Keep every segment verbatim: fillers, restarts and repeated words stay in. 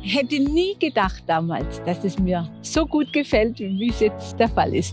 hätte nie gedacht damals, dass es mir so gut gefällt, wie es jetzt der Fall ist.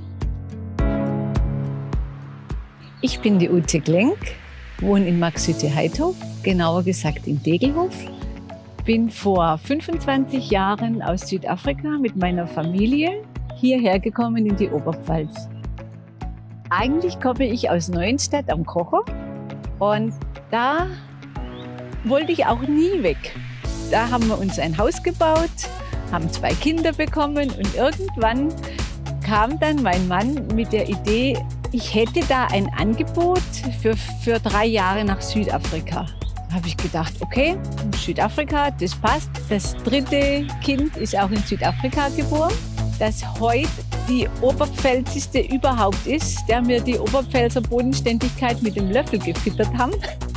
Ich bin die Ute Klenk, wohne in Marxhütte-Heidhof, genauer gesagt in Degelhof. Bin vor fünfundzwanzig Jahren aus Südafrika mit meiner Familie hierher gekommen in die Oberpfalz. Eigentlich komme ich aus Neuenstadt am Kocher und da wollte ich auch nie weg. Da haben wir uns ein Haus gebaut, haben zwei Kinder bekommen und irgendwann kam dann mein Mann mit der Idee, ich hätte da ein Angebot für, für drei Jahre nach Südafrika. Da habe ich gedacht, okay, Südafrika, das passt. Das dritte Kind ist auch in Südafrika geboren, das heute die Oberpfälzigste überhaupt ist, der mir die Oberpfälzer Bodenständigkeit mit dem Löffel gefüttert haben.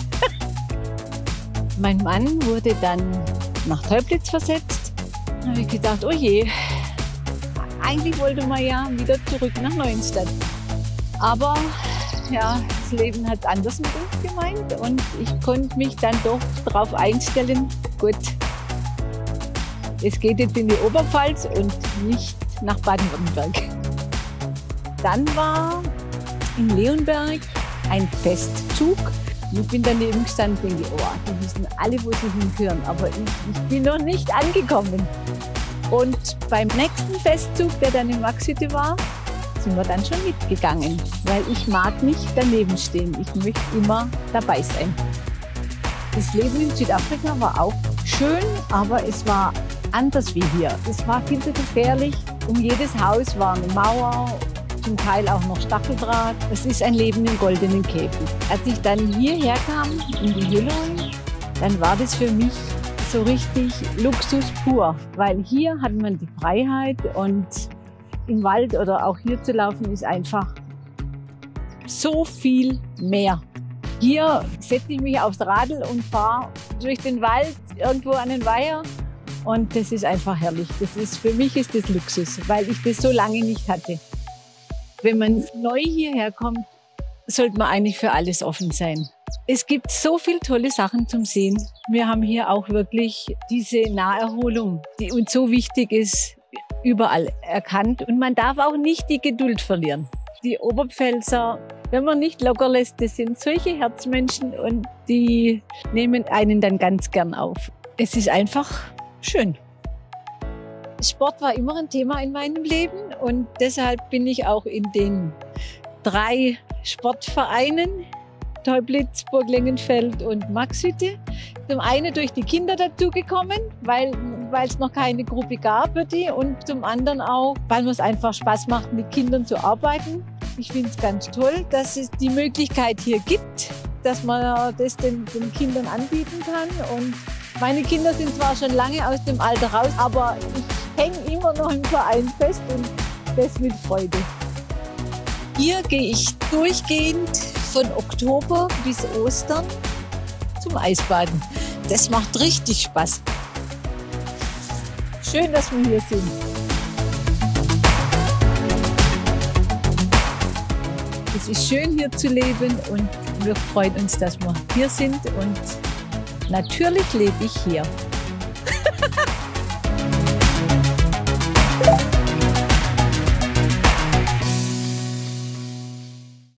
Mein Mann wurde dann nach Teublitz versetzt. Da habe ich gedacht, oh je, eigentlich wollte man ja wieder zurück nach Neuenstadt. Aber ja, das Leben hat anders mit uns gemeint und ich konnte mich dann doch darauf einstellen, gut, es geht jetzt in die Oberpfalz und nicht nach Baden-Württemberg. Dann war in Leonberg ein Festzug. Ich bin daneben gestanden und denke, oh, die wissen alle, wo sie hingehören, aber ich, ich bin noch nicht angekommen. Und beim nächsten Festzug, der dann in Marxhütte war, sind wir dann schon mitgegangen, weil ich mag nicht daneben stehen. Ich möchte immer dabei sein. Das Leben in Südafrika war auch schön, aber es war anders wie hier. Es war viel zu gefährlich. Um jedes Haus war eine Mauer, zum Teil auch noch Stacheldraht. Es ist ein Leben im goldenen Käfig. Als ich dann hierher kam, in die Hülle, dann war das für mich so richtig Luxus pur, weil hier hat man die Freiheit und im Wald oder auch hier zu laufen ist einfach so viel mehr. Hier setze ich mich aufs Radl und fahre durch den Wald irgendwo an den Weiher und das ist einfach herrlich. Das ist, für mich ist das Luxus, weil ich das so lange nicht hatte. Wenn man neu hierher kommt, sollte man eigentlich für alles offen sein. Es gibt so viele tolle Sachen zum Sehen. Wir haben hier auch wirklich diese Naherholung, die uns so wichtig ist, überall erkannt. Und man darf auch nicht die Geduld verlieren. Die Oberpfälzer, wenn man nicht locker lässt, das sind solche Herzmenschen und die nehmen einen dann ganz gern auf. Es ist einfach schön. Sport war immer ein Thema in meinem Leben und deshalb bin ich auch in den drei Sportvereinen, Teublitz, Burg Lengenfeld und Marxhütte. Zum einen durch die Kinder dazugekommen, weil weil es noch keine Gruppe gab für die und zum anderen auch, weil mir es einfach Spaß macht, mit Kindern zu arbeiten. Ich finde es ganz toll, dass es die Möglichkeit hier gibt, dass man das den, den Kindern anbieten kann. Und meine Kinder sind zwar schon lange aus dem Alter raus, aber ich hänge immer noch im Verein fest und das mit Freude. Hier gehe ich durchgehend von Oktober bis Ostern zum Eisbaden. Das macht richtig Spaß. Schön, dass wir hier sind. Es ist schön, hier zu leben und wir freuen uns, dass wir hier sind und natürlich lebe ich hier.